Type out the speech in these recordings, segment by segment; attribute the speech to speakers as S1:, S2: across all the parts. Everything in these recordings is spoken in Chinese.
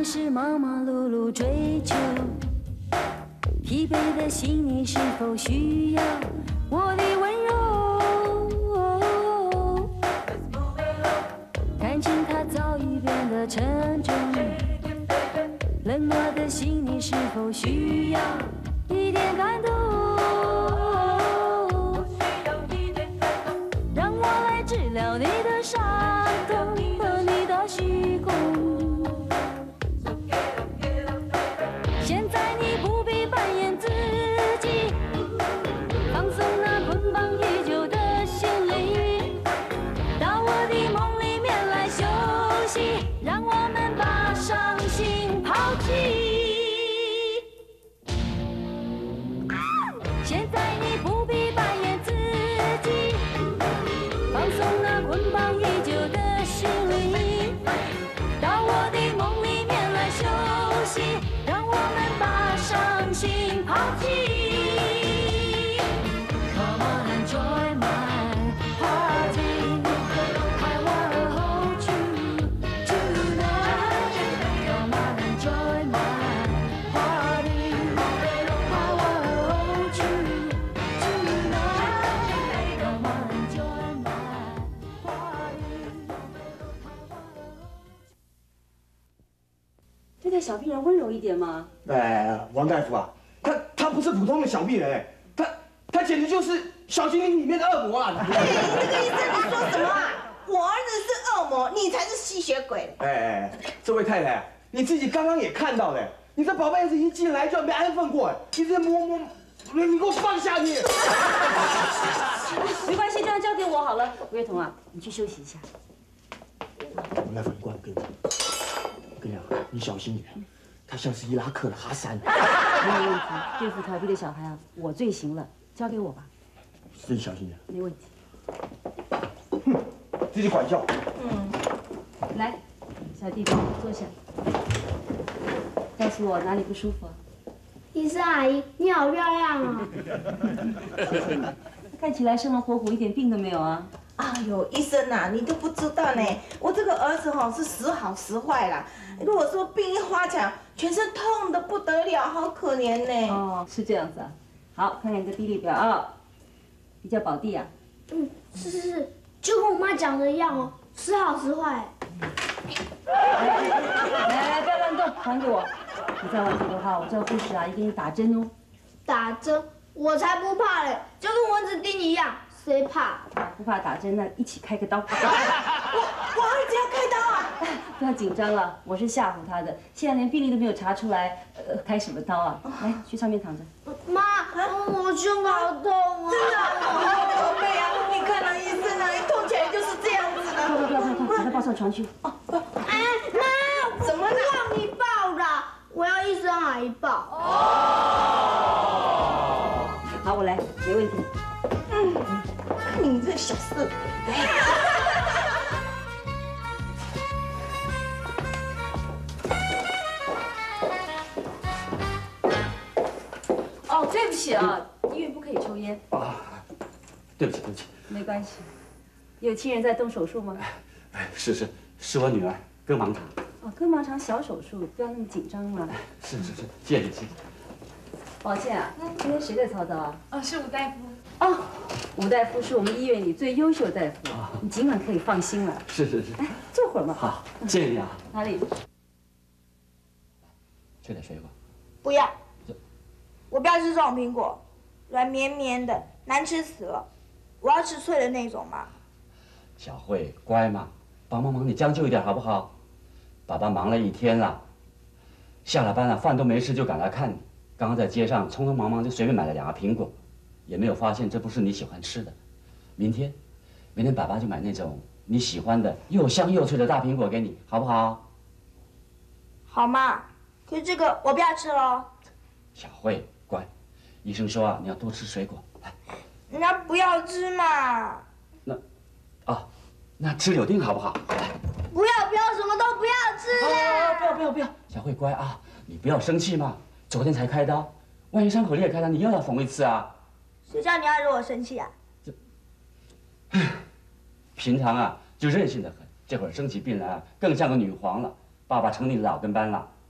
S1: 总是忙忙碌碌追求，疲惫的心你是否需要我的温柔？感情它早已变得沉重，冷漠的心你是否需要一点感动？让我来治疗你的伤痛和你的虚空。现在你不必扮演自己，放松那捆绑已久的心灵，到我的梦里面来休息，让我们把伤心抛弃。现在你不必扮演自己，放松那捆绑已久的心灵，到我的梦里面来休息，让我们把伤心抛弃。Come on and join my party, I wanna hold you tonight. Come on and join my party, I wanna hold you tonight. Come on and join my party. 对待小病人温柔一点嘛。
S2: 王大夫啊，他不是普通的小病人，他简直就是小精灵里面的恶魔啊！
S3: 这个医生在说什么啊？我儿子是恶魔，你才是吸血鬼。
S2: 这位太太，你自己刚刚也看到了，你这宝贝儿子一进来就要被安分过，你这摸，你给我放下你！
S1: 没关系，这样交给我好了。吴月彤啊，你去休息一下。
S2: 王大夫，你过来，我跟你讲，你小心点，他像是伊拉克的哈山。
S1: 没有问题，对付调皮的小孩啊，我最行了，交给我吧。
S2: 自己小心点。
S1: 没问题。
S2: 自己管教。
S1: 来，小弟弟坐下，告诉我哪里不舒服啊？
S4: 医生阿姨，你好漂亮啊！
S1: 谢谢你，看起来生龙活虎，一点病都没有啊。
S3: 哎呦，医生呐，你都不知道呢，我这个儿子是时好时坏啦。如果说病一花强，全身痛得不得了，好可怜呢。
S1: 哦，是这样子啊。好，看看你的病历表啊，比较宝地啊。
S4: 是，就跟我妈讲的一样哦，时好时坏。
S1: 来，不要乱动，还给我。你再顽皮的话，我叫护士阿姨给你打针哦。
S4: 打针？我才不怕嘞，就跟蚊子叮一样，谁怕？
S1: 不怕打针，那一起开个刀。
S3: 我儿子要开刀啊！
S1: 不要紧张了，我是吓唬他的。现在连病历都没有查出来，开什么刀啊？来，去上面躺着。
S4: 妈，我胸好痛啊！
S3: 真的，宝贝啊，你看了医生啊，一痛起来就是这样子的。
S1: 不要，把他抱上床去。
S4: 哎，妈，
S3: 怎么了？
S4: 让你抱的，我要医生阿姨抱。
S1: 好，我来，没问题。
S3: 你这小色鬼！
S1: 哦，对不起啊，医院不可以抽烟。
S2: 对不起。
S1: 没关系。有亲人在动手术吗？
S2: 是我女儿割盲肠。
S1: 哦，割盲肠小手术，不要那么紧张嘛。
S2: 是，谢谢。
S1: 抱歉啊，今天谁在操刀啊？
S5: 是吴大夫。
S1: 哦，吴大夫是我们医院里最优秀的大夫，你尽管可以放心了。
S2: 是。
S1: 哎，坐会儿嘛。
S2: 好，谢谢你啊。
S1: 哪里？
S2: 吃点水果。
S4: 不要，我不要吃这种苹果，软绵绵的，难吃死了。我要吃脆的那种嘛。
S6: 小慧，乖嘛，帮忙你将就一点好不好？爸爸忙了一天了，下了班了，饭都没吃就赶来看你。刚刚在街上匆匆忙忙就随便买了2个苹果，也没有发现这不是你喜欢吃的。明天爸爸就买那种你喜欢的又香又脆的大苹果给你，好不好？
S4: 好嘛，可是这个我不要吃了。
S6: 小慧，乖，医生说啊，你要多吃水果。来，
S4: 那不要吃嘛。
S6: 那吃柳丁好不好？来，
S4: 不要，什么都不要吃啦。
S6: 不要，小慧乖啊，你不要生气嘛。昨天才开刀，万一伤口裂开了，你又要缝一次啊。
S4: 谁叫你要惹我生气啊？
S6: 平常啊就任性的很，这会儿生起病来啊，更像个女皇了。爸爸成你的老跟班了。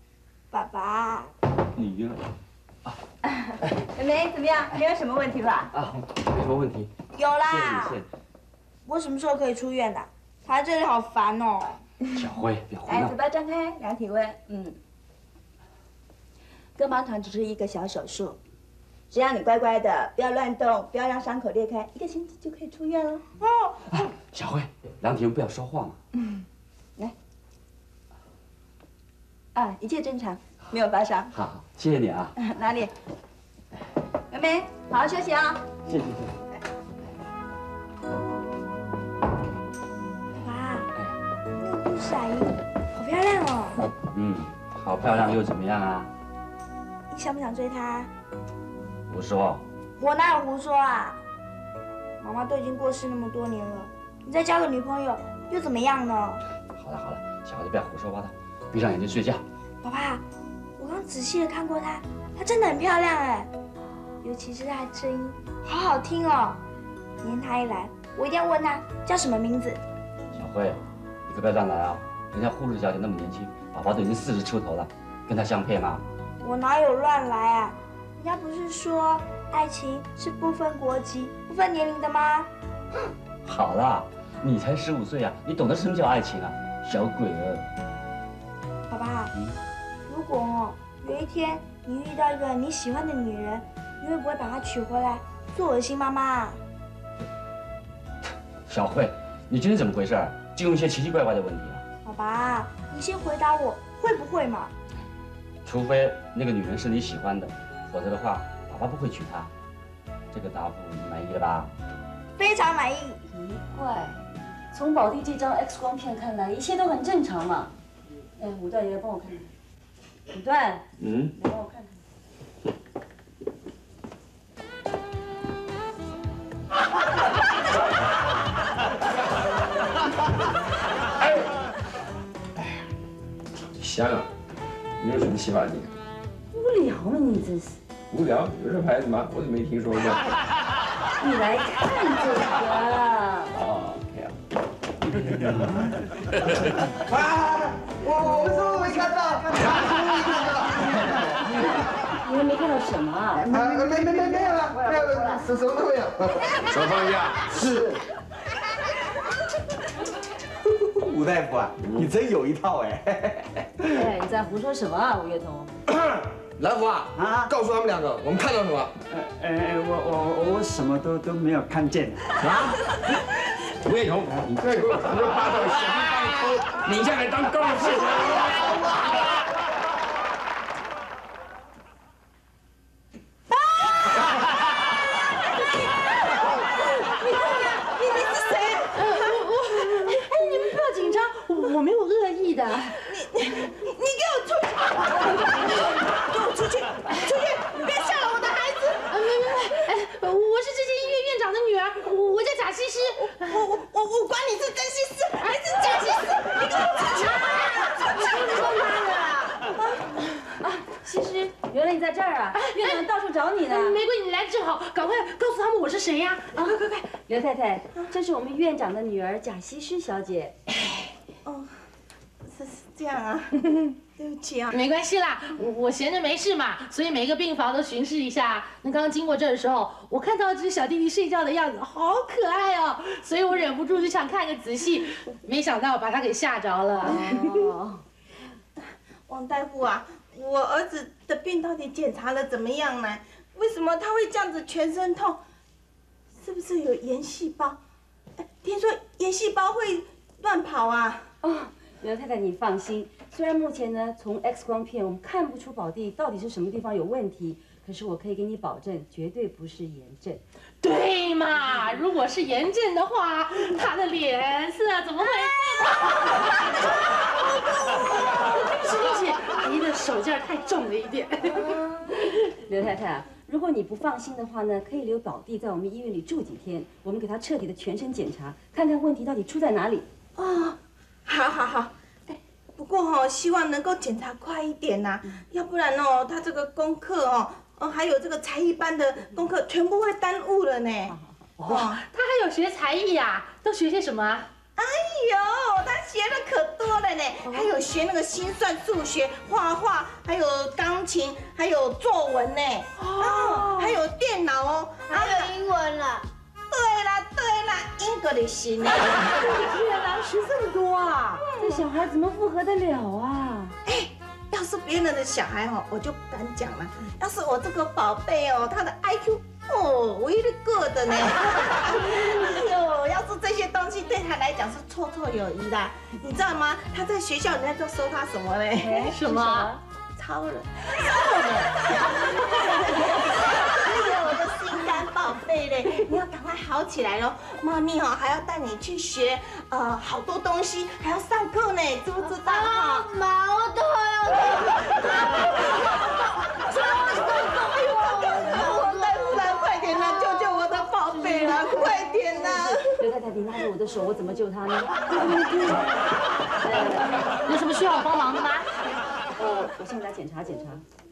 S4: 爸爸，
S6: 你呀？
S3: 妹妹怎么样？没有什么问题吧？
S6: 啊，没什么问题。
S4: 有啦。
S6: 谢谢你，
S4: 我什么时候可以出院的？躺在这里好烦哦。
S6: 小慧，别胡
S3: 来，
S6: 闹
S3: 嘴。巴张开，量体温。割盲肠只是一个小手术，只要你乖乖的，不要乱动，不要让伤口裂开，1个星期就可以出院了。
S6: 啊，小慧，量体温不要说话嘛。
S3: 来。啊，一切正常，没有发烧。
S6: 好，谢谢你啊。
S3: 哪里？妹妹，好好休息啊。
S6: 谢谢。
S4: 爸爸，那个护士阿姨好漂亮哦。
S6: 好漂亮又怎么样啊？
S4: 你想不想追她？
S6: 胡说。
S4: 我哪有胡说啊？妈妈都已经过世那么多年了，你再交个女朋友又怎么样呢？
S6: 好了好了，小孩子不要胡说八道，闭上眼睛睡觉。
S4: 爸爸，我刚仔细的看过她，她真的很漂亮哎，尤其是她的声音，好好听哦。明天她一来，我一定要问她叫什么名字。
S6: 小慧，你可不要乱来啊！人家护士小姐那么年轻，宝宝都已经40出头了，跟她相配吗？
S4: 我哪有乱来啊？人家不是说爱情是不分国籍、不分年龄的吗？
S6: 好啦，你才15岁啊，你懂得什么叫爱情啊，小鬼儿。
S4: 爸爸，如果有一天你遇到一个你喜欢的女人，你会不会把她娶回来做我的新妈妈啊？
S6: 小慧，你今天怎么回事？就用一些奇奇怪怪的问题啊！
S4: 爸爸，你先回答我，会不会嘛？
S6: 除非那个女人是你喜欢的，否则的话，爸爸不会娶她。这个答复你满意了吧？
S4: 非常满意。
S1: 奇怪，从宝弟这张 X 光片看来，一切都很正常嘛。哎，武段也来帮我看看。武段，来帮我看看。
S5: 香啊！你有什么奇葩点？
S1: 无聊嘛，你真是。
S5: 无聊？有这牌子吗？我怎么没听说过？
S1: 你来看这个。
S5: 哦，OK 啊。
S2: 我是不是没看到？
S1: 你们没看到什么啊？
S2: 没有了，没有，什么都没有。
S5: 手放下。
S2: 是。吴大夫啊，你真有一套哎！
S1: 哎，你在胡说什么啊，吴月彤？
S5: 兰福啊，告诉他们2个，我们看到什么？
S7: 我什么都没有看见
S5: 啊？吴彦彤，你再给我胡说八道，想当偷，你下来当告示。
S1: 我没有恶意的。
S3: 你给我出去！给我出去！出去！你别吓了我的孩子！
S8: 我是这间医院院长的女儿，我叫贾西施。
S3: 我管你是真西施还是假西施，你给我出去！
S1: 西施，原来你在这儿啊！院长到处找你呢。
S8: 玫瑰，你来正好，赶快告诉他们我是谁呀！
S1: 啊，快！刘太太，这是我们院长的女儿贾西施小姐。
S3: 哦，是这样啊，对不起啊。
S8: 没关系啦，我闲着没事嘛，所以每个病房都巡视一下。那刚刚经过这儿的时候，我看到这小弟弟睡觉的样子，好可爱哦，所以我忍不住就想看个仔细，没想到把他给吓着了。
S1: 哦，
S3: 王大夫啊，我儿子的病到底检查了怎么样呢？为什么他会这样子全身痛？是不是有炎细胞？听说炎细胞会乱跑啊。
S1: 哦，刘太太，你放心，虽然目前呢从 X 光片我们看不出宝弟到底是什么地方有问题，可是我可以给你保证，绝对不是炎症。
S8: 对嘛，如果是炎症的话，他的脸色怎么会？对不起，阿姨的手劲儿太重了一点。
S1: 刘太太啊，如果你不放心的话呢，可以留宝弟在我们医院里住几天，我们给他彻底的全身检查，看看问题到底出在哪里。
S3: 哦，好，不过希望能够检查快一点呐，要不然他这个功课还有这个才艺班的功课全部会耽误了呢。
S8: 哇，他还有学才艺呀？都学些什么啊？
S3: 哎呦，他学的可多了呢，还有学那个心算、数学、画画，还有钢琴，还有作文呢。哦，还有电脑哦，
S4: 还有英文了。
S3: 对啦 ，English 呢。
S8: 天哪，学这么多啊！这小孩怎么负荷得了啊？
S3: 哎，要是别人的小孩哦，我就不敢讲了。要是我这个宝贝哦，他的 IQ 哦，really good 呢。哎呦，要是这些东西对他来讲是绰绰有余的，你知道吗？他在学校人家都说他什么嘞？
S8: 什么？
S3: 超人。哎呦，我的心肝宝贝嘞，你要赶快好起来喽！妈咪哦，还要带你去学好多东西，还要上课呢，知不知道哈？
S4: 妈，我头要
S3: 大夫人，快点啦，救救我的宝贝啦，快点啦！
S9: 刘太太，你拉着我的手，我怎么救他呢？
S8: 有什么需要我帮忙的吗？
S9: 我先给他检查检查。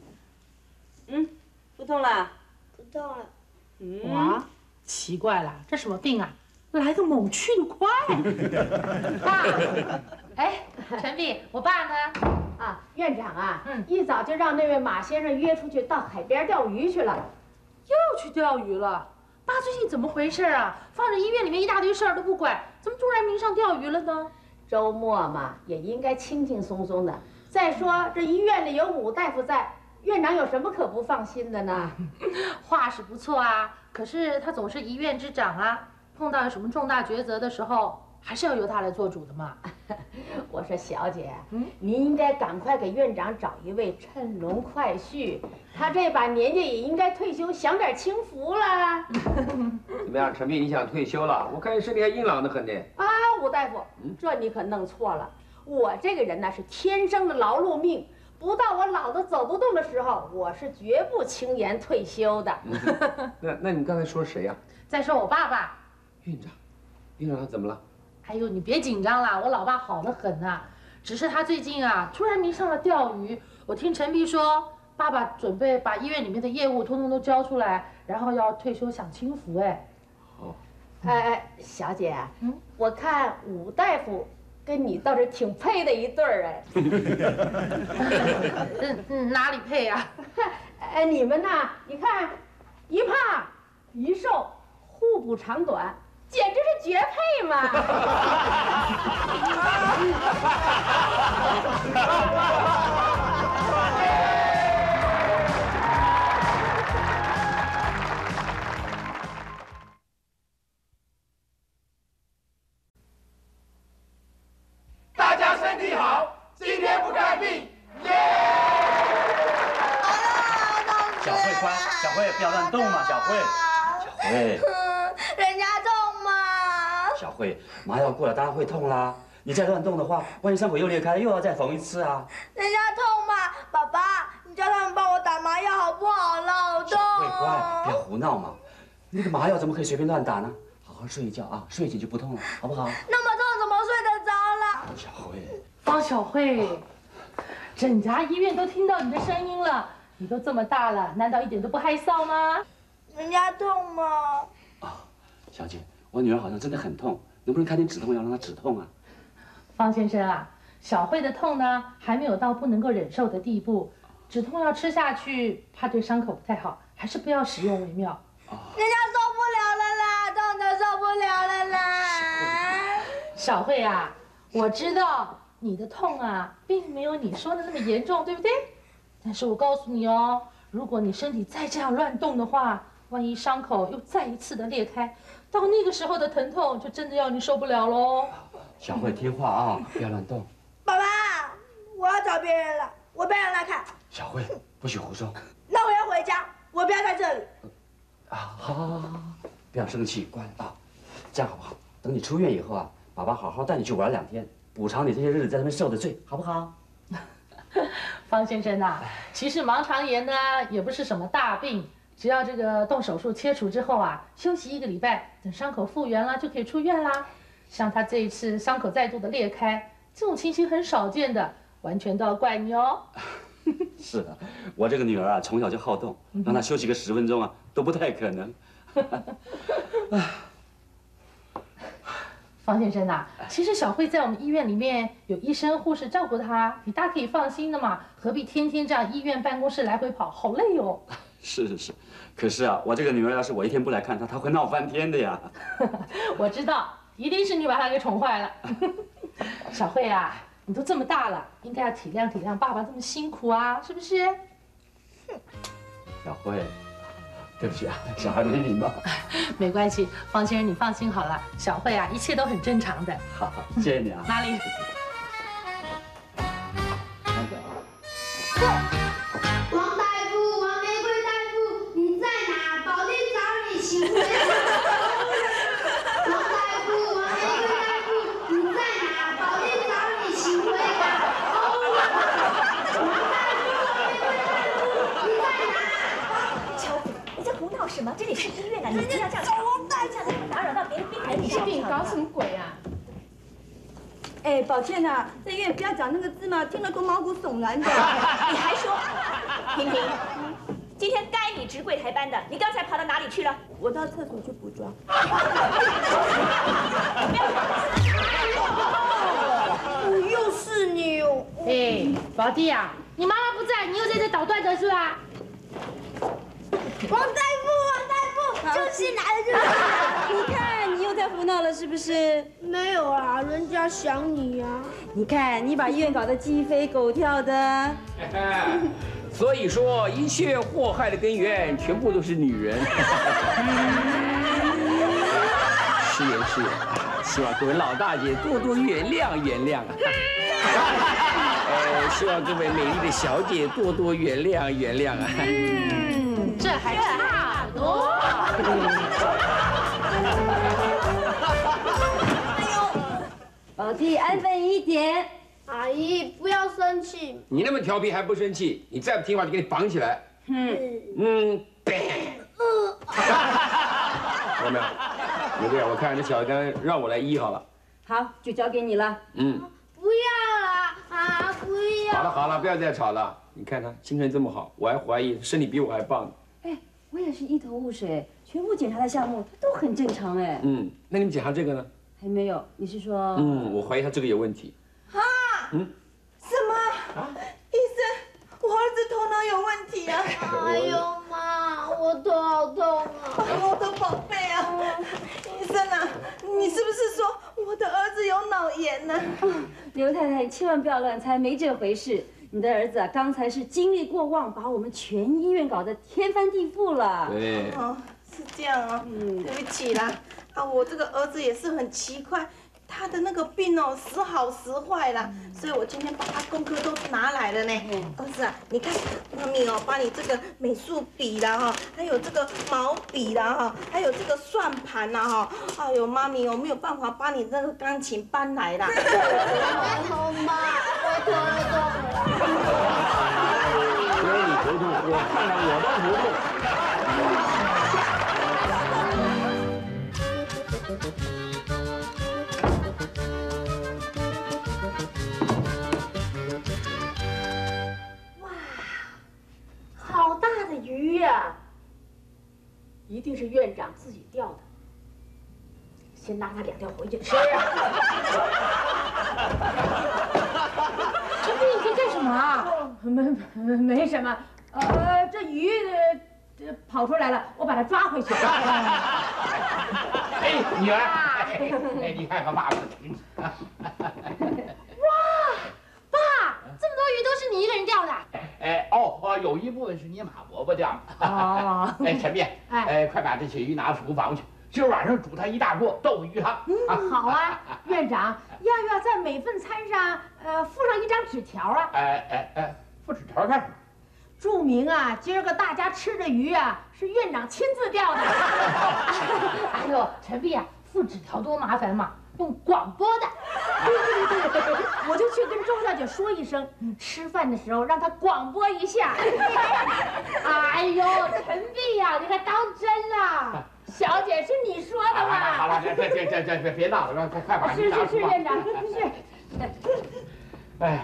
S9: 不痛了。
S4: 不痛了。
S8: 哇，奇怪了，这什么病啊？来个猛去的快！爸，哎，陈碧，我爸呢？
S10: 啊，院长啊，一早就让那位马先生约出去到海边钓鱼去了。
S8: 又去钓鱼了？爸最近怎么回事啊？放着医院里面一大堆事儿都不管，怎么突然迷上钓鱼了呢？
S10: 周末嘛，也应该轻轻松松的。再说这医院里有武大夫在，院长有什么可不放心的呢？
S8: 话是不错啊，可是他总是一院之长啊，碰到有什么重大抉择的时候，还是要由他来做主的嘛。
S10: 我说小姐，您应该赶快给院长找一位趁龙快婿，他这把年纪也应该退休，享点清福了。
S5: 怎么样，陈碧，你想退休了？我看你身体还硬朗得很呢。
S10: 啊，武大夫，这你可弄错了。我这个人呢是天生的劳碌命，不到我老的走不动的时候，我是绝不轻言退休的。
S5: 那你刚才说谁呀？
S8: 再说我爸爸。
S5: 院长他怎么了？
S8: 哎呦，你别紧张啦，我老爸好得很呐。只是他最近啊，突然迷上了钓鱼。我听陈碧说，爸爸准备把医院里面的业务通通都交出来，然后要退休享清福。哎，
S5: 哦，
S10: 哎，小姐，我看武大夫跟你倒是挺配的一对儿哎。
S8: 哪里配啊？
S10: 哎，你们呐，你看，一胖一瘦，互补长短。简直是绝配嘛！
S5: 大家身体好，今天不看病，耶！
S6: 小慧乖，小慧不要乱动嘛，小慧，小慧。
S4: 人家痛嘛。
S6: 小慧，麻药过了当然会痛啦。你再乱动的话，万一伤口又裂开，又要再缝一次啊。
S4: 人家痛嘛，爸爸，你叫他们帮我打麻药好不好啦？好痛。
S6: 小慧乖，不要胡闹嘛。那个麻药怎么可以随便乱打呢？好好睡一觉啊，睡醒就不痛了，好不好？
S4: 那么痛怎么睡得着啦？
S6: 小慧，
S8: 方小慧，整家医院都听到你的声音了，你都这么大了，难道一点都不害臊吗？
S4: 人家痛嘛。
S6: 小姐，我女儿好像真的很痛，能不能开点止痛药让她止痛啊？
S8: 方先生啊，小慧的痛呢，还没有到不能够忍受的地步，止痛药吃下去怕对伤口不太好，还是不要使用为妙。
S4: 人家受不了了啦，痛得受不了了啦。
S8: 小慧啊，我知道你的痛啊，并没有你说的那么严重，对不对？但是我告诉你哦，如果你身体再这样乱动的话，万一伤口又再一次的裂开，到那个时候的疼痛就真的要你受不了喽。
S6: 小慧听话啊，不要乱动。
S4: 爸爸，我要找别人了，我不要让他看。
S6: 小慧，不许胡说。
S4: 那我要回家，我不要在这里。
S6: 好，不要生气，乖啊。这样好不好？等你出院以后啊，爸爸好好带你去玩2天，补偿你这些日子在那边受的罪，好不好？
S8: 方先生呐，其实盲肠炎呢也不是什么大病，只要这个动手术切除之后啊，休息1个礼拜，等伤口复原了就可以出院啦。像他这一次伤口再度的裂开，这种情形很少见的，完全都要怪你哦。
S6: 是的，我这个女儿啊，从小就好动，让她休息个10分钟啊，都不太可能。
S8: 方先生呐，其实小慧在我们医院里面有医生护士照顾她，你大可以放心的嘛，何必天天这样医院办公室来回跑，好累哦。
S6: 是，可是啊，我这个女儿要是我一天不来看她，她会闹翻天的呀。
S8: 我知道，一定是你把她给宠坏了。小慧啊，你都这么大了，应该要体谅体谅爸爸这么辛苦啊，是不是？
S6: 小慧，对不起啊，小孩没礼貌。
S8: 没关系，方先生你放心好了，小慧啊，一切都很正常的。
S6: 好，谢谢你啊。
S8: 哪里？
S11: 王大夫，王玫瑰大夫，你在哪？保定找你，请回来。王大夫，王玫瑰大夫，你在哪？保定找你，请回来。王大夫，王玫瑰大夫，你在哪？
S12: 乔子，你在胡闹什么？这里是医院啊，你不要这样吵，这样才会打扰到别的病人。
S10: 你是病搞什么鬼啊？
S3: 哎，抱歉呐，在医院不要讲那个字嘛，听了都毛骨悚然的。
S12: 你还说，婷婷，今天该你值柜台班的，你刚才跑到哪里去了？
S3: 我到厕所去补妆。又是你哦！
S8: 哎，宝弟啊，你妈妈不在，你又在这捣乱的是吧？
S11: 王大夫，就是来了，就是来了。
S12: 你看，你又在胡闹了是不是？
S11: 没有啊，人家想你呀。
S12: 你看，你把医院搞得鸡飞狗跳的。
S5: 所以说，一切祸害的根源全部都是女人。失言，希望各位老大姐多多原谅啊。希望各位美丽的小姐多多原谅啊。
S8: 这还差不多。
S9: 宝弟安分一点。
S11: 阿姨，不要生气。
S5: 你那么调皮还不生气？你再不听话就给你绑起来。有没有？玫瑰啊，我看这小单让我来医好了。
S9: 好，就交给你了。
S11: 不要啦，啊，不要。
S5: 好了，不要再吵了。你看他精神这么好，我还怀疑身体比我还棒呢。
S9: 哎，我也是一头雾水，全部检查的项目都很正常哎。
S5: 那你们检查这个呢？
S9: 还没有，你是说？
S5: 我怀疑他这个有问题。
S3: 什么？医生，我儿子头脑有问题啊！
S11: 哎呦妈，我头好痛啊！
S3: 我的宝贝啊，医生啊，你是不是说我的儿子有脑炎呢？
S9: 刘太太，千万不要乱猜，没这回事。你的儿子啊，刚才是精力过旺，把我们全医院搞得天翻地覆了。
S5: 对。
S3: 哦，是这样啊。对不起啦。啊，我这个儿子也是很奇怪。他的那个病哦，时好时坏啦，所以我今天把他功课都拿来了呢。儿子啊，你看，妈咪哦，把你这个美术笔啦哈，还有这个毛笔啦哈，还有这个算盘啦哈，哎呦，妈咪哦，没有办法把你那个钢琴搬来啦。
S11: 好妈，我头痛了。
S5: 所以你头痛，我看看我都头痛。
S10: 好大的鱼呀！一定是院长自己钓的。先拿它2条回去吃。
S8: 陈飞，你在干什么啊？
S10: 没什么。这鱼跑出来了，我把它抓回去。
S5: 哎，女儿，哎，你看看爸爸。
S8: 爸，这么多鱼都是你一个人钓的？
S5: 有一部分是你马伯伯钓的。
S8: 哦。
S5: 陈斌，快把这些鱼拿厨房去，今儿晚上煮它一大锅豆鱼汤。
S10: 好啊，院长，要不要在每份餐上附上一张纸条啊？
S5: 附纸条干什么？
S10: 注明啊，今儿个大家吃的鱼啊是院长亲自钓的。
S8: 哎呦，陈碧啊，附纸条多麻烦嘛，用广播的。
S10: 对，我就去跟周小姐说一声，吃饭的时候让她广播一下。
S8: 哎呦，陈碧呀，你还当真了？
S10: 小姐是你说的吗？
S5: 好了，这别闹了，快把鱼拿出
S10: 是院长，是。
S5: 哎，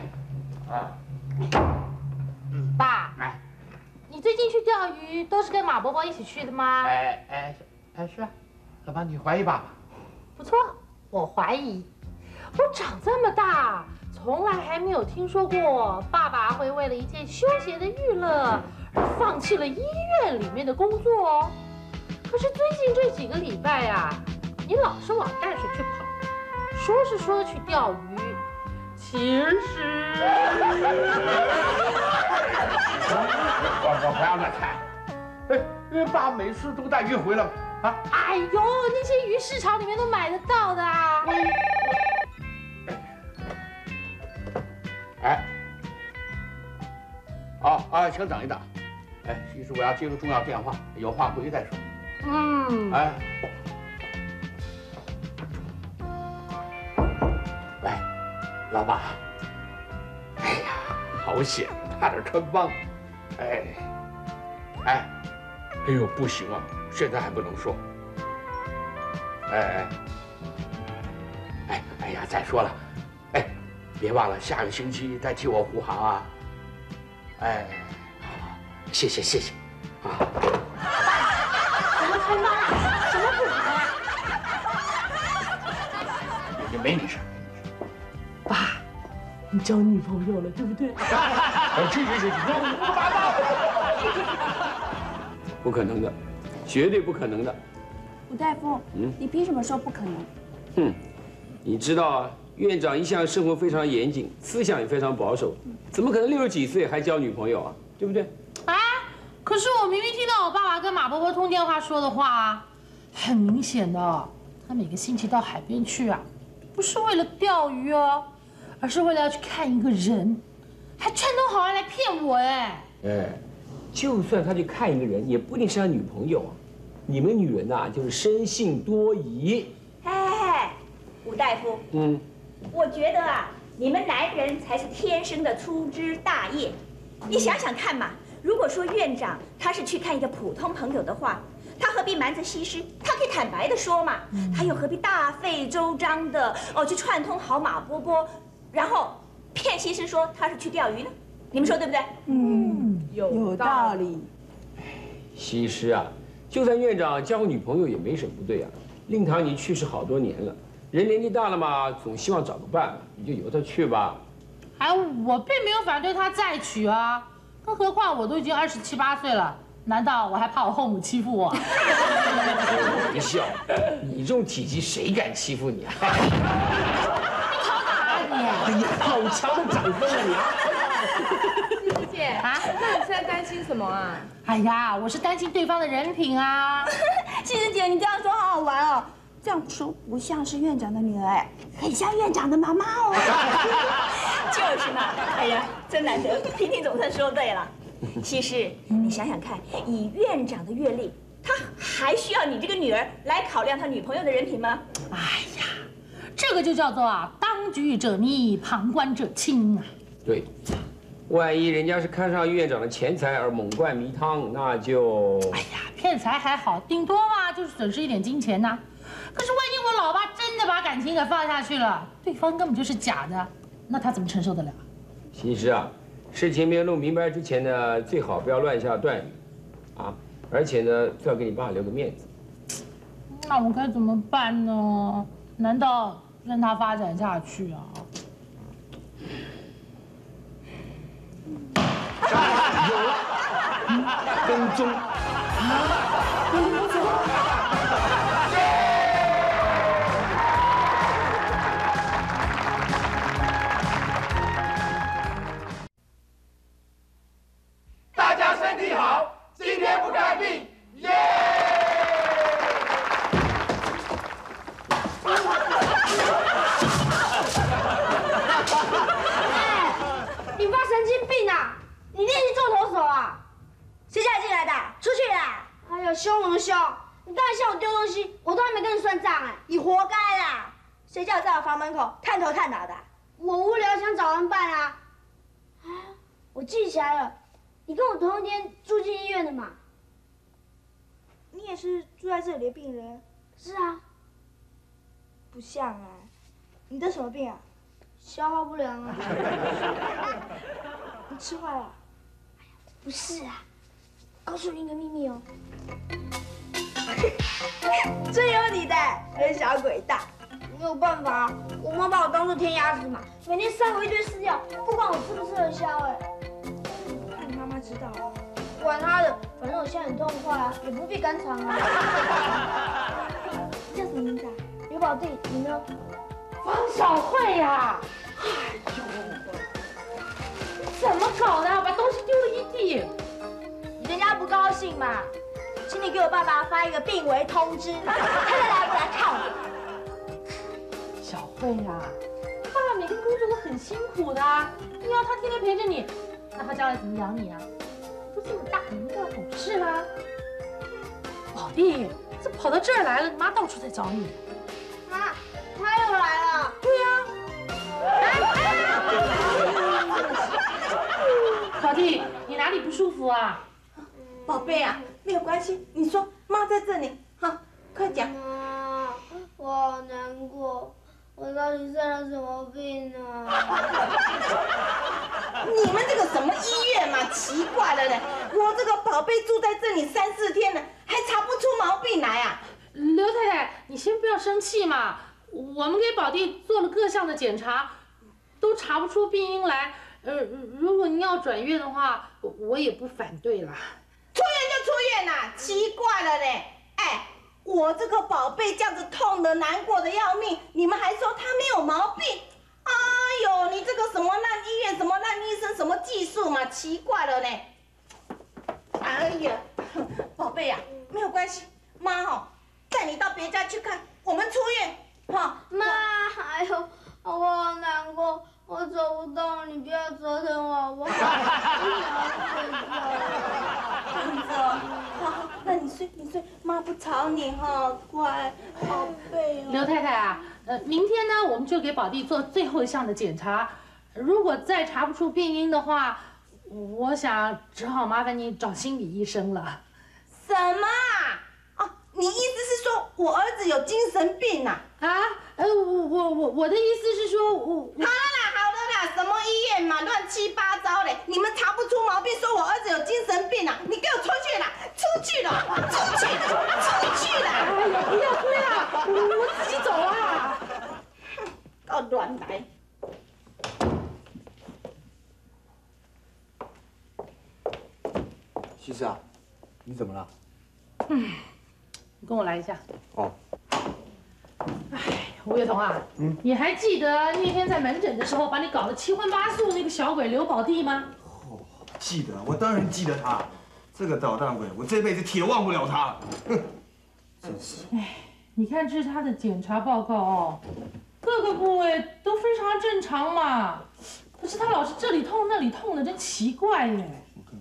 S8: 爸，你最近去钓鱼都是跟马伯伯一起去的吗？
S5: 是啊，老妈你怀疑爸爸？
S8: 不错， 我怀疑，我长这么大，从来还没有听说过爸爸会为了一件休闲的娱乐而放弃了医院里面的工作哦。可是最近这几个礼拜啊，你老是往淡水去跑，说是说去钓鱼，其实……
S5: 我不要乱猜。哎，爸每次都带鱼回来啊。
S8: 哎呦，那些鱼市场里面都买得到的啊。
S5: 哎，请等一等。哎，其实我要接个重要电话，有话回去再说。哎，喂，老爸。哎呀，好险，差点穿帮。哎呦，不行啊，现在还不能说。哎呀，再说了，别忘了下个星期再替我护航啊。谢谢啊。
S4: 什么穿帮啊？什么护航啊？
S5: 也没你事。
S8: 爸，你交女朋友了，对不对？
S5: 去，不可能的，绝对不可能的。
S4: 吴大夫，你凭什么说不可能？
S13: 哼，你知道啊，院长一向生活非常严谨，思想也非常保守，怎么可能60几岁还交女朋友啊？对不对？
S8: 可是我明明听到我爸爸跟马伯伯通电话说的话啊，很明显的，他每个星期到海边去啊，不是为了钓鱼哦，而是为了要去看一个人，还串通好来骗我哎。
S13: 就算他去看一个人，也不一定是他女朋友啊。你们女人呐，就是生性多疑。
S12: 嘿，吴大夫，我觉得啊，你们男人才是天生的粗枝大叶。你想想看嘛，如果说院长他是去看一个普通朋友的话，他何必瞒着西施？他可以坦白的说嘛，他又何必大费周章的去串通好马波波，然后骗西施说他是去钓鱼呢？你们说对不对？
S3: 有道理。
S13: 西施啊，就算院长交个女朋友也没什么不对啊。令堂你去世好多年了，人年纪大了嘛，总希望找个伴，你就由他去吧。
S8: 我并没有反对他再娶啊，更何况我都已经27、8岁了，难道我还怕我后母欺负我？
S13: 别笑，你这种体积谁敢欺负你啊？
S8: 你跑哪啊你？
S13: 哎呀，好强的掌声啊你！
S3: 师姐啊，那你现在担心什么啊？
S8: 哎呀，我是担心对方的人品啊。
S3: 西施姐，你这样说好好玩哦。这样说不像是院长的女儿，很像院长的妈妈哦。
S12: 就是嘛，哎呀，真难得，婷婷总算说对了。西施，你想想看，以院长的阅历，他还需要你这个女儿来考量他女朋友的人品吗？
S8: 哎呀，这个就叫做当局者迷，旁观者清啊。
S13: 对，万一人家是看上院长的钱财而猛灌迷汤，那就……
S8: 哎呀，骗财还好，顶多嘛就是损失一点金钱呐。可是万一我老爸真的把感情给放下去了，对方根本就是假的，那他怎么承受得了？
S13: 西施啊，事情没有弄明白之前呢，最好不要乱下断语，啊，而且呢，最好给你爸留个面子。
S8: 那我该怎么办呢？难道让他发展下去啊？
S13: 有了，跟踪。跟踪。
S5: 大家身体好，今天不看病，耶！
S4: 你爸神经病啊！你练习做投手啊？谁叫你进来的？出去啦！哎呀，凶什么凶？你刚才向我丢东西，我都还没跟你算账哎！你活该啦！谁叫你在我房门口探头探脑的？我无聊想找人伴啊！啊，我记起来了，你跟我同一天住进医院的嘛？你也是住在这里的病人？是啊。不像啊，你得什么病啊？消化不良啊。你吃坏了？不是啊，告诉你一个秘密哦。真有你的，人小鬼大。 没有办法，我妈把我当做天鸭子嘛，每天塞我一堆饲料，不管我吃不吃得消哎。怕你妈妈知道，管她的，反正我现在很痛快啊，也不必肝肠啊。你叫什么名字啊？刘宝弟，你呢？
S8: 方小慧呀！哎呦，你怎么搞的？把东西丢了一地。
S12: 人家不高兴嘛，请你给我爸爸发一个病危通知，看他来不来看我。
S8: 小慧呀，爸爸每天工作都很辛苦的，你要他天天陪着你，那他将来怎么养你啊？都这么大，你应该要懂事啦。宝弟，怎么跑到这儿来了？你妈到处在找你。
S4: 妈，他又来了。
S8: 对呀。宝弟，你哪里不舒服啊？
S3: 宝贝啊，没有关系，你说妈在这里，好，快讲。
S4: 妈，我好难过，我到底生了什么病啊？
S3: 你们这个什么医院嘛，奇怪了嘞！我这个宝贝住在这里3、4天了，还查不出毛病来啊！
S8: 刘太太，你先不要生气嘛，我们给宝弟做了各项的检查，都查不出病因来。如果您要转院的话，我也不反对啦。
S3: 出院就出院啦，奇怪了嘞！哎，我这个宝贝这样子痛的、难过的要命，你们还说他没有毛病？哎呦，你这个什么烂医院、什么烂医生、什么技术嘛，奇怪了嘞！哎呀，宝贝呀，没有关系，妈哦，带你到别家去看，我们出院，哈。
S4: 妈，哎呦，我好难过。我走不动，你不要折腾我好不好？我
S3: 想要睡觉。好，那你睡，妈不吵你哈，乖，宝贝哦。
S8: 刘太太啊，明天呢，我们就给宝弟做最后一项的检查，如果再查不出病因的话，我想只好麻烦你找心理医生了。
S3: 什么啊？哦，你意思是说我儿子有精神病啊？
S8: 啊？我的意思是说，好
S3: 了啦，什么医院嘛，乱七八糟嘞！你们查不出毛病，说我儿子有精神病啊！你给我出去啦！出去了！出去了！
S8: 哎呀，不要推啦，我自己走啊！
S3: 哼，搞乱来。
S2: 西施啊，你怎么了？
S8: 你跟我来一下。
S2: 哦。
S8: 吴月彤啊，你还记得那天在门诊的时候把你搞得七荤八素那个小鬼刘宝弟吗？
S2: 哦，记得，我当然记得他，这个捣蛋鬼，我这辈子铁忘不了他。哼，真是。
S8: 哎，你看这是他的检查报告哦，各个部位都非常正常嘛，可是他老是这里痛那里痛的，真奇怪耶。
S2: 我看看，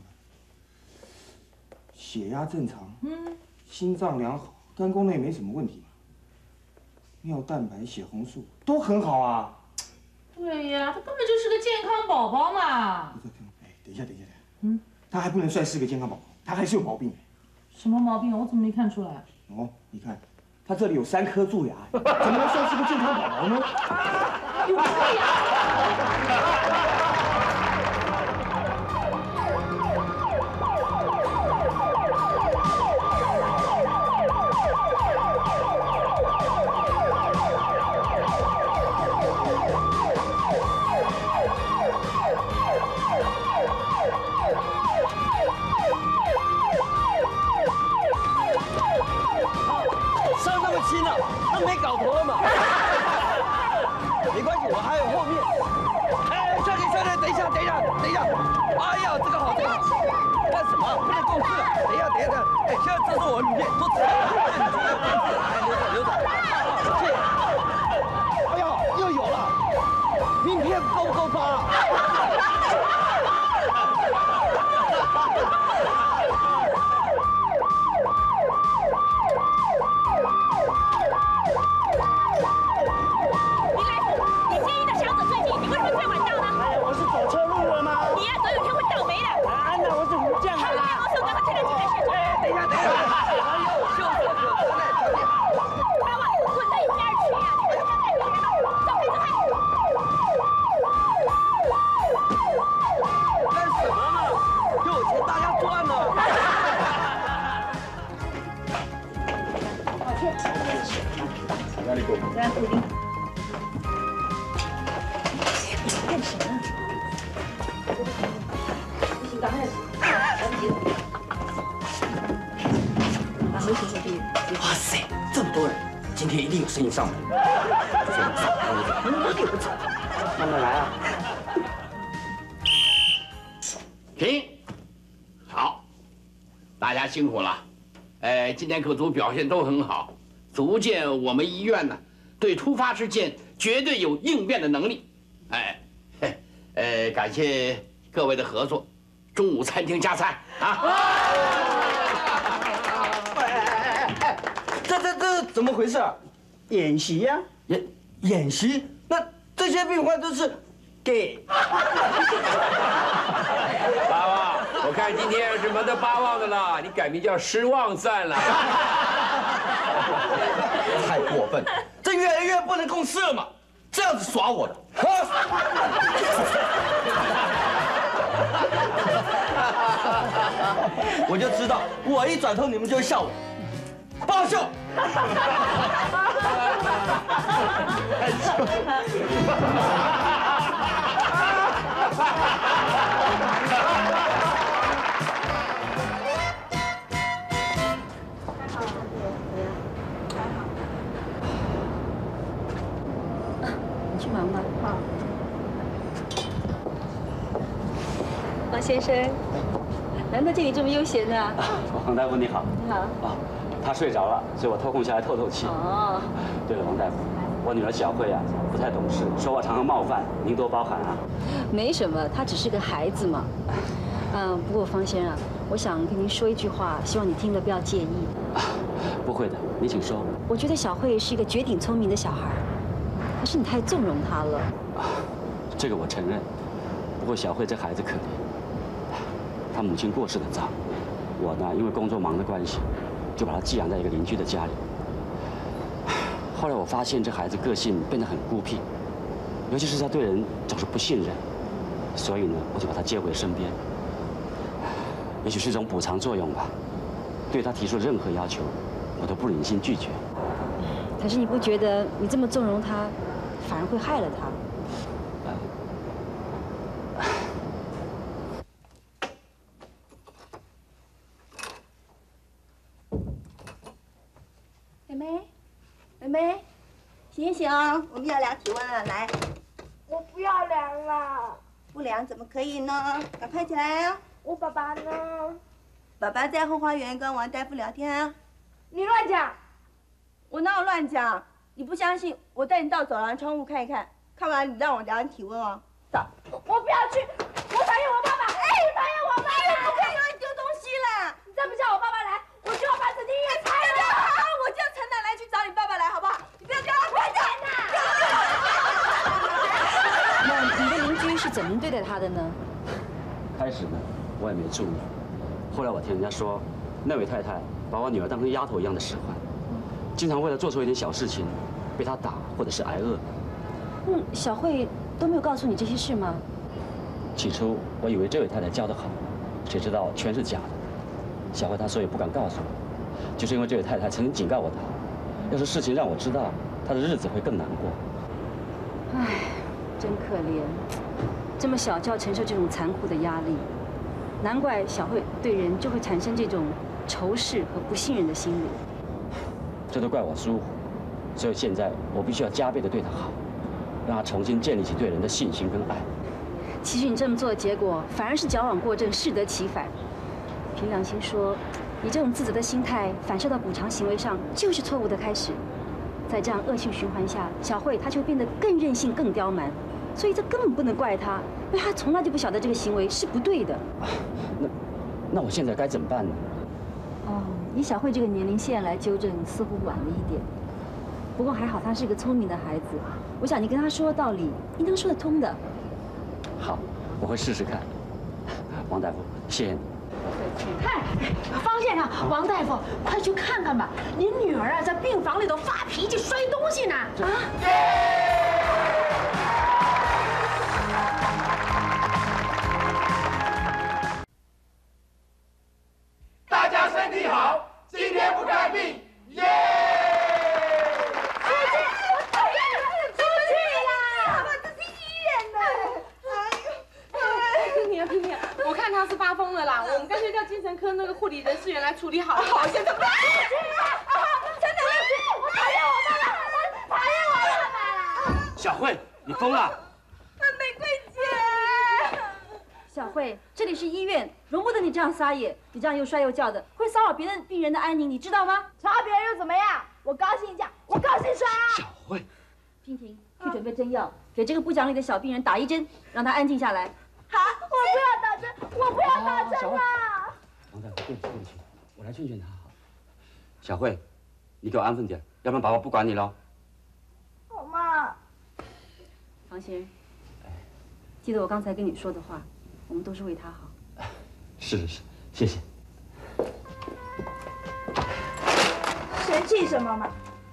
S2: 血压正常，心脏良好，肝功能也没什么问题。尿蛋白、血红素都很好啊。
S8: 对呀，他根本就是个健康宝宝嘛。
S2: 哎，等一下，他还不能算是个健康宝宝，他还是有毛病。
S8: 什么毛病啊？我怎么没看出来？
S2: 哦，你看，他这里有3颗蛀牙，怎么能算是个健康宝宝呢？
S8: 有蛀牙。
S14: 他没搞头了嘛？没关系，我还有后面。哎，小姐，等一下。哎呀，这个好，干什么？不能动事了。等一下。哎，现在这是我名片，都吃了。哎，留着。谢谢。哎呀，又有了，名片够不够发？
S2: 压力够吗？
S12: 这样固定。
S9: 赶快，来不及了。啊，没什么地。
S14: 哇塞，这么多人，今天一定有生意上门。你也不走，
S6: 慢慢来啊。
S5: 停，好，大家辛苦了。今天各组表现都很好，足见我们医院呢对突发事件绝对有应变的能力。感谢各位的合作，中午餐厅加餐啊！
S14: 这怎么回事啊？演习呀？演习？那这些病患都是给。
S13: 八旺，我看今天有什么都八旺的了，你改名叫失望算了。
S14: 太过分了，这越来越不能共事了嘛！这样子耍我的，我就知道，我一转头你们就会笑我，爆笑。
S9: 你去忙吧。好。王先生，难得见你这么悠闲呢。
S6: 王大夫你好。
S9: 你好。
S6: 啊，他睡着了，所以我抽空下来透透气。哦。对了，王大夫，我女儿小慧啊，不太懂事，说话常常冒犯，您多包涵啊。
S9: 没什么，她只是个孩子嘛。不过方先生啊，我想跟您说一句话，希望你听了不要介意。
S6: 不会的，你请说。
S9: 我觉得小慧是一个绝顶聪明的小孩，可是你太纵容她了。
S6: 这个我承认。不过小慧这孩子可怜，她母亲过世的早，我呢因为工作忙的关系，就把她寄养在一个邻居的家里。后来我发现这孩子个性变得很孤僻，尤其是他对人总是不信任，所以呢我就把他接回身边。也许是一种补偿作用吧，对他提出任何要求，我都不忍心拒绝。
S9: 可是你不觉得你这么纵容他，反而会害了他？
S3: 妹妹，醒醒哦，我们要量体温了，来。
S4: 我不要量了。
S3: 不量怎么可以呢？赶快起来啊！
S4: 我爸爸呢？
S3: 爸爸在后花园跟王大夫聊天啊。
S4: 你乱讲！
S3: 我哪有乱讲？你不相信，我带你到走廊窗户看一看，看完你让我量体温哦。走。
S4: 我不要去，我讨厌我爸爸。哎，我讨厌我爸爸！
S3: 你不可以乱丢东西啦！
S4: 你再不叫我爸爸来，我就要把整间医院拆了。
S3: 好，我叫陈奶奶去找你爸爸来，好不好？你不要叫他快点呐！
S9: 那你的邻居是怎么对待他的呢？
S6: 开始呢，我也没注意。后来我听人家说，那位太太把我女儿当成丫头一样的使唤，经常为了做错一点小事情，被她打或者是挨饿。
S9: 小慧都没有告诉你这些事吗？
S6: 起初我以为这位太太教得好，谁知道全是假的。小慧她所以不敢告诉我，就是因为这位太太曾经警告我她，要是事情让我知道，她的日子会更难过。
S9: 唉，真可怜，这么小就要承受这种残酷的压力，难怪小慧对人就会产生这种仇视和不信任的心理。
S6: 这都怪我疏忽，所以现在我必须要加倍的对她好，让她重新建立起对人的信心跟爱。
S9: 其实你这么做的结果，反而是矫枉过正，适得其反。凭良心说，你这种自责的心态反射到补偿行为上，就是错误的开始。在这样恶性循环下，小慧她就会变得更任性、更刁蛮。所以这根本不能怪她，因为她从来就不晓得这个行为是不对的。
S6: 那我现在该怎么办呢？
S9: 哦，以小慧这个年龄线来纠正，似乎晚了一点。不过还好，她是个聪明的孩子，我想你跟她说道理，应当说得通的。
S6: 好，我会试试看。王大夫，谢谢你。
S8: 嗨，方先生，王大夫，快去看看吧！您女儿啊，在病房里头发脾气、摔东西呢。啊！
S5: 大家身体好，今天不看病，耶！
S4: 出去！我讨厌你！出去啦！
S3: 爸爸，这是医院的。
S8: 拼命啊拼命！我看他是发疯
S3: 事员来处理好。好，现在不要去真的不要去！我讨厌我爸爸，我讨厌我爸爸。
S6: 小慧，你疯了！
S3: 玫瑰姐，
S9: 小慧，这里是医院，容不得你这样撒野。你这样又摔又叫的，会骚扰别人病人的安宁，你知道吗？
S4: 吵别人又怎么样？我高兴叫，我高兴摔啊！
S6: 小慧，
S9: 娉婷，去准备针药，给这个不讲理的小病人打1针，让他安静下来。
S4: 好，我不要打针，我不要打针了。
S6: 王大夫，对不起，我来劝劝他好。小慧，你给我安分点，要不然爸爸不管你了。
S4: 好嘛。
S9: 房先生，记得我刚才跟你说的话，我们都是为他好。
S6: 是，谢谢。
S4: 生气什么嘛？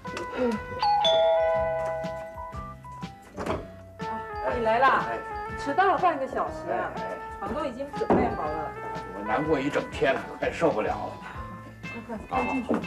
S15: 你来啦！迟到了半个小时啊，床都已经准备好了。
S5: 我难过一整天了，快受不了了。
S15: 快进去。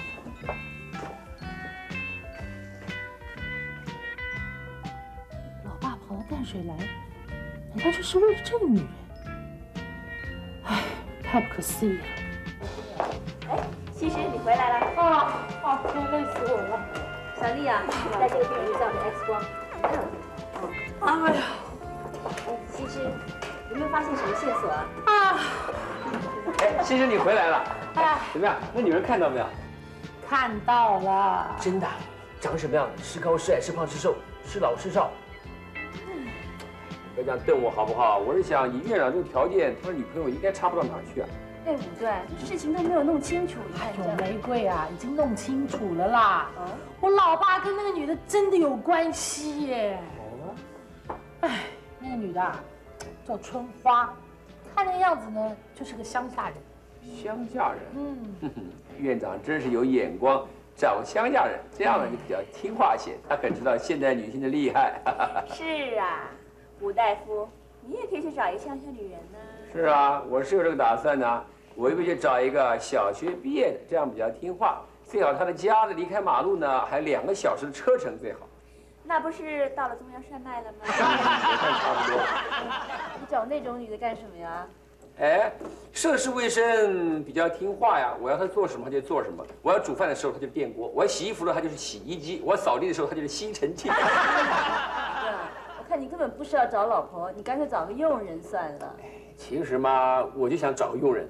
S8: 老爸跑到淡水来，难道就是为了这个女人？唉，太不可思议了。
S12: 哎，西施，你回来了。
S8: 啊，真累死我了。
S9: 小丽啊，带这个病人去照个 X 光。
S15: 哎呀，
S9: 西施，有没有发现什么线索啊？
S13: 哎，先生你回来了。
S8: 哎，
S13: 怎么样？那女人看到没有？
S8: 看到了。
S13: 真的？长什么样？是高是矮？是胖是瘦？是老是少？不要这样瞪我好不好？我是想以院长这个条件，他的女朋友应该差不到哪去啊。
S9: 哎，武断，事情都没有弄清楚，你看
S8: 有玫瑰啊，已经弄清楚了啦。我老爸跟那个女的真的有关系耶。哎，那个女的啊，叫春花，看那个样子呢，就是个乡下人。
S13: 乡下人？院长真是有眼光，找乡下人，这样呢就比较听话些。他可知道现代女性的厉害。
S12: 是啊，吴大夫，你也可以去找一个乡下女人呢。
S13: 是啊，我是有这个打算呢。我又去找一个小学毕业的，这样比较听话。最好他的家呢离开马路呢还2个小时的车程最好。
S12: 那不是到了中央山脉了吗？
S13: 我看差不多。
S9: 你找那种女的干什么呀？
S13: 哎，涉世未深，比较听话呀。我要他做什么他就做什么。我要煮饭的时候他就电锅，我要洗衣服了他就是洗衣机，我要扫地的时候他就是吸尘器。
S9: 对啊，我看你根本不是要找老婆，你干脆找个佣人算了。
S13: 其实嘛，我就想找个佣人。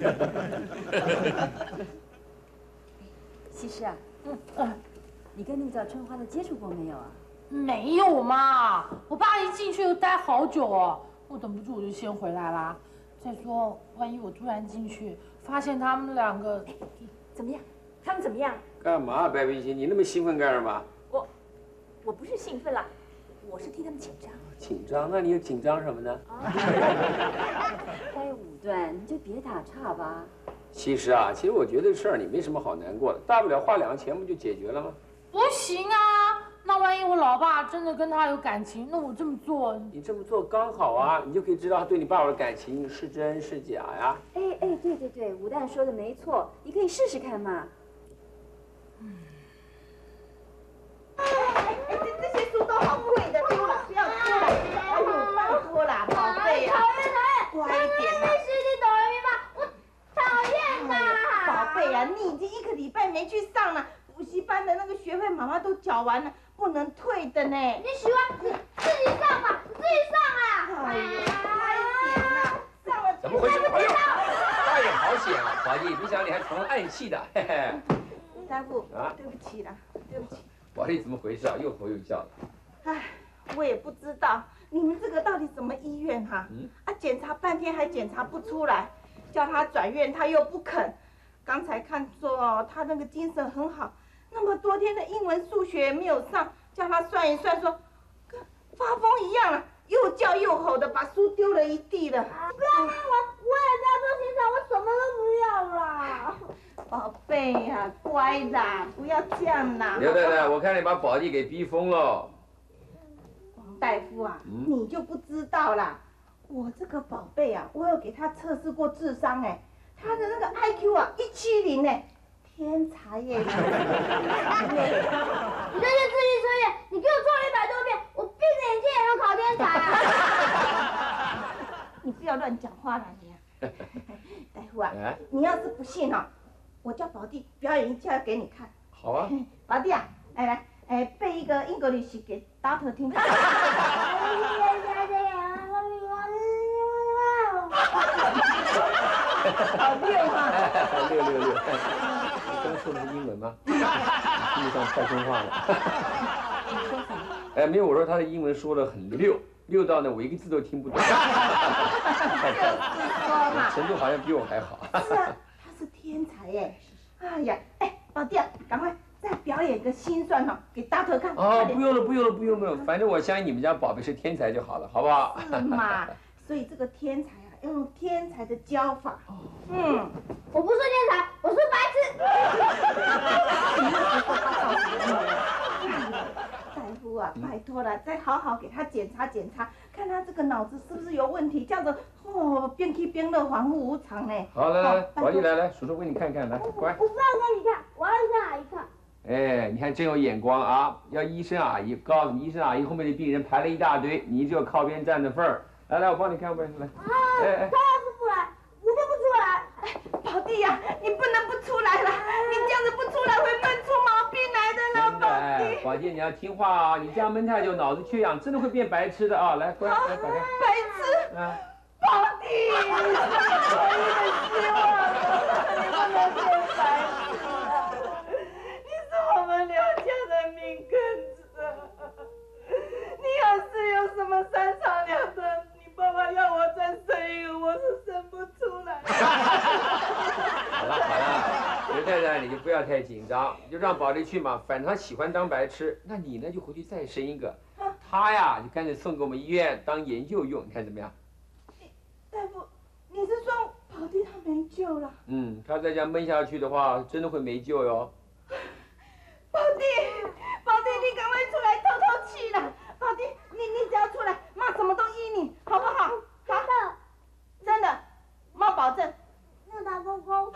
S9: 西施啊，你跟那个叫春花的接触过没有啊？
S8: 没有嘛，我爸一进去就待好久哦，我等不住我就先回来啦。再说，万一我突然进去发现他们2个
S12: 怎么样？他们怎么样？
S13: 干嘛，白冰心？你那么兴奋干什么？
S12: 我不是兴奋啦，我是替他们紧张。
S13: 紧张？那你又紧张什么呢？
S9: 该武断，你就别打岔吧。
S13: 其实我觉得这事儿你没什么好难过的，大不了花2个钱不就解决了吗？
S8: 不行啊，那万一我老爸真的跟他有感情，那我这么做，
S13: 你这么做刚好啊，你就可以知道他对你爸爸的感情是真是假呀。
S9: 对，武断说的没错，你可以试试看嘛。
S3: 这些书都好贵的，丢了，不要丢了。哎呦，拜托啦，宝贝呀，乖一点啦。
S4: 我讨厌呐！
S3: 宝贝呀，你已经1个礼拜没去上了，补习班的那个学费妈妈都缴完了，不能退的呢。
S4: 你喜欢你自己上吧，自己上啊！
S3: 哎呀，快点啦，上了
S13: 怎么回事？哎呦，那也好险啊，华弟，没想到你还藏了暗器的，嘿嘿。
S3: 大夫对不起啦，对不起。
S13: 华弟怎么回事啊？又吼又叫的。
S3: 哎，我也不知道你们这个到底什么医院哈？检查半天还检查不出来，叫他转院他又不肯。刚才看说他那个精神很好，那么多天的英文、数学没有上，叫他算一算说，跟发疯一样了，又叫又吼的，把书丢了一地了。
S4: 不要骂我也在做欣赏，我什么都不要啦。
S3: 宝贝呀，乖啦，不要这样啦。
S13: 刘太太，我看你把宝弟给逼疯了。
S3: 王大夫啊，你就不知道啦。我这个宝贝啊，我有给他测试过智商哎，他的那个 IQ 啊170哎，天才耶！
S4: 你这些智力测验，你给我做了100多遍，我闭着眼睛也能考天才啊！
S3: 你不要乱讲话了你啊！大夫啊，你要是不信啊， 我叫宝弟表演一下给你看。
S13: 好啊。
S3: 宝弟啊，来，背一个英格里西给大头听。
S11: 好
S3: 溜啊！
S13: 溜。你刚说的是英文吗？你听不上太空话了。哎，没有，我说他的英文说的很溜到呢，我一个字都听不懂。程度好像比我还好。
S3: 是啊，他是天才耶！哎呀，宝弟啊，赶快再表演个心算哈，给大头看。
S13: 哦，不用了，反正我相信你们家宝贝是天才就好了，好不好？
S3: 是嘛，所以这个天才啊，要用天才的教法。
S4: 我不是天才，我是
S3: 白痴。大夫啊，拜托了，再好好给他检查，看他这个脑子是不是有问题，这样子边去边乐，恍惚无常呢。
S13: 好，来，宝弟来，叔叔给你看看，来，乖。
S4: 我不要给你看，我要让阿姨看。
S13: 哎，你看真有眼光啊！要医生阿姨告诉你，医生阿姨后面的病人排了一大堆，你只有靠边站的份儿。来，我帮你看，来。
S4: 他要是不来，我就不出来。
S3: 宝弟呀，你不能不出来了，你这样子不出来会闷出毛病来的了，宝弟。
S13: 宝弟，你要听话啊！你这样闷太久，脑子缺氧，真的会变白痴的啊！来，乖，来打开。
S3: 白痴。宝弟，你是唯一的希望了，你不能变白痴了，你是我们刘家的命根子。你要是有什么三长两短，你爸爸要我再生一个，我是生不出来。
S13: 好了，刘太太，你就不要太紧张，你就让宝弟去嘛，反正他喜欢当白痴，那你呢就回去再生一个，他呀就干脆送给我们医院当研究用，你看怎么样？
S3: 大夫，你是说宝弟他没救了？
S13: 他再这样闷下去的话，真的会没救哟。
S3: 宝弟，你赶快出来透透气了。宝弟，你只要出来，妈什么都依你，好不好？真的，妈保证。
S4: 那打公公。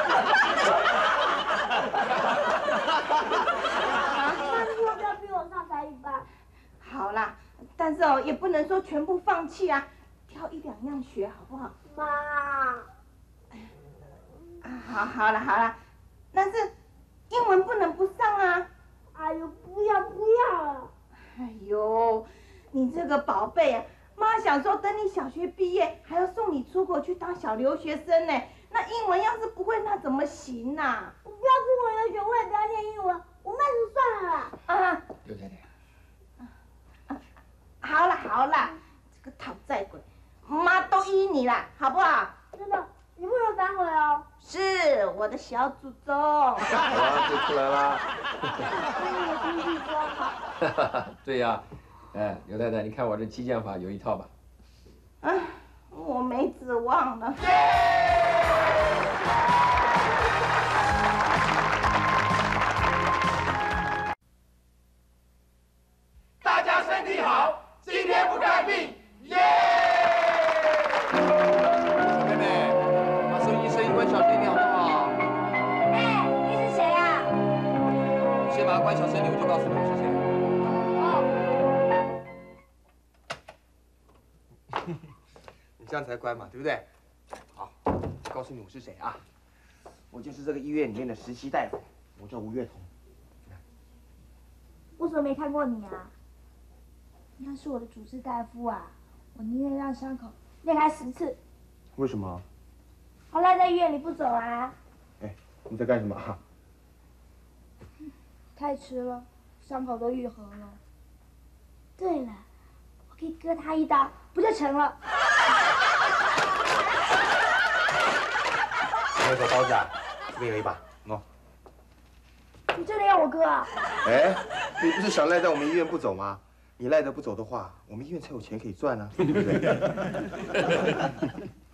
S4: 那你要不要逼我上才艺班？
S3: 好啦，但是也不能说全部放弃啊，挑1、2样学，好不好？
S4: 妈。
S3: 好了，但是英文不能不上啊。
S4: 哎呦，不要了。
S3: 哎呦，你这个宝贝啊，妈想说等你小学毕业，还要送你出国去当小留学生呢。那英文要是不会，那怎么行啊？
S4: 我不要出国留学，我也不要念英文，我慢着算了啦。
S13: 刘太太。
S3: 好了，这个讨债鬼，妈都依你了，好不好？
S4: 真的，你不能反悔哦。
S3: 是我的小祖宗。
S13: 好了，就出来啦。
S4: 跟你的亲戚说好。
S13: 对呀，刘太太，你看我这激将法有一套吧？
S3: 我没指望了。
S14: 大家身体好，今天不看病，耶！小妹妹，把收音关小声一点好不好？
S4: 你是谁啊？
S14: 先把它关小声点，我就告诉你我是谁。你这样才乖嘛，对不对？好，我告诉你我是谁啊？
S2: 我就是这个医院里面的实习大夫，我叫吴月彤。
S4: 我怎么没看过你啊？你要是我的主治大夫啊，我宁愿让伤口裂开10次。
S2: 为什么？
S4: 好赖在医院里不走啊？
S2: 你在干什么？
S4: 太迟了，伤口都愈合了。对了，我可以割他一刀，不就成了？
S2: 那个刀子啊，这边有一把，喏。
S4: 你真的要我割啊？
S2: 你不是想赖在我们医院不走吗？你赖着不走的话，我们医院才有钱可以赚啊，对不对？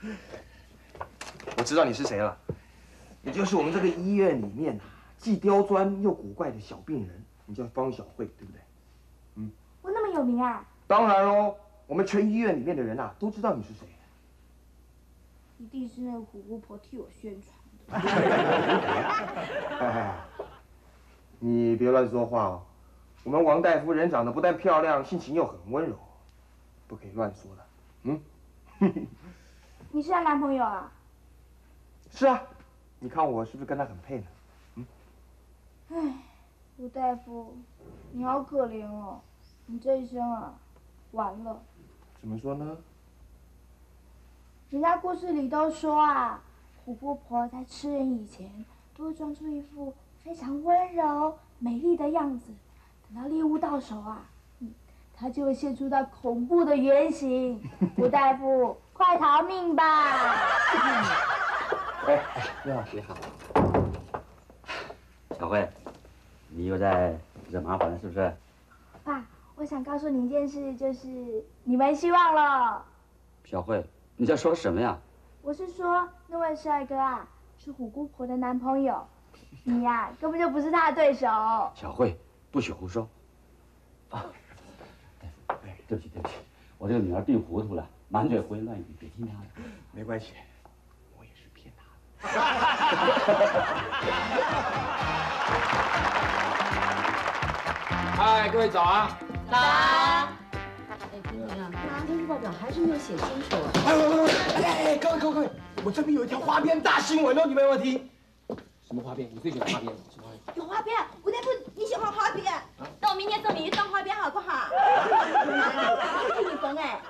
S2: 我知道你是谁了，你就是我们这个医院里面既刁钻又古怪的小病人，你叫方小慧，对不对？
S4: 我那么有名啊？
S2: 当然喽，我们全医院里面的人都知道你是谁。
S4: 一定是那个虎姑婆替我宣传
S2: 你别乱说话哦。我们王大夫人长得不但漂亮，性情又很温柔，不可以乱说的。
S4: 你是她男朋友啊？
S2: 是啊， 你看我是不是跟他很配呢？
S4: 唉，吴大夫，你好可怜哦，你这一生啊，完了。
S2: 怎么说呢？
S4: 人家故事里都说啊，虎姑婆在吃人以前，都会装出一副非常温柔、美丽的样子，等到猎物到手啊，她就会现出她恐怖的原形。吴大夫，快逃命吧！
S6: 哎，你好，你好。小慧，你又在惹麻烦了是不是？
S4: 爸，我想告诉你一件事，就是你没希望了。
S6: 小慧，你在说什么呀？
S4: 我是说，那位帅哥啊，是虎姑婆的男朋友，你呀、根本就不是他的对手。
S6: 小慧，不许胡说。啊，对不起，对不起，我这个女儿病糊涂了，满嘴胡言乱语，别听她的。
S2: 没关系，我也是骗她的。
S13: 嗨，各位早啊！
S9: 早。哎，婷婷啊，这日报表还是没有写清楚。
S2: 哎，各位，我这边有一条花边大新闻哦，你们有没有听？
S13: 什么花边？你最喜欢花边？什么花边？
S3: 有花边，吴大夫，你喜欢花边？那我明天送你一双花边好不好？替你缝哎，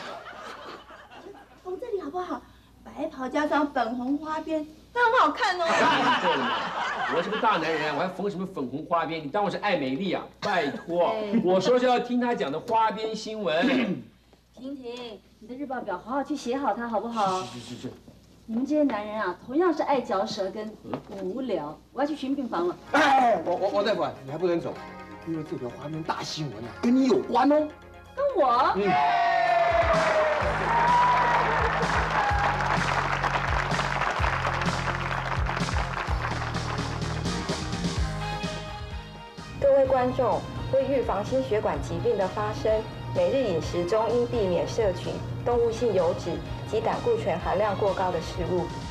S3: 缝这里好不好？白袍加上粉红花边，那很好看哦。
S13: 够了吗？我是个大男人，我还缝什么粉红花边？你当我是爱美丽啊？拜托，我说是要听他讲的花边新闻。
S9: 婷婷，你的日报表好好去写好它好不好？
S13: 是。
S9: 你们这些男人啊，同样是爱嚼舌跟无聊。我要去巡病房了。
S2: 哎，王大夫，你还不能走，因为这条花边大新闻啊，跟你有关哦。
S9: 跟我？
S16: 各位观众，为预防心血管疾病的发生，每日饮食中应避免摄取动物性油脂及胆固醇含量过高的食物，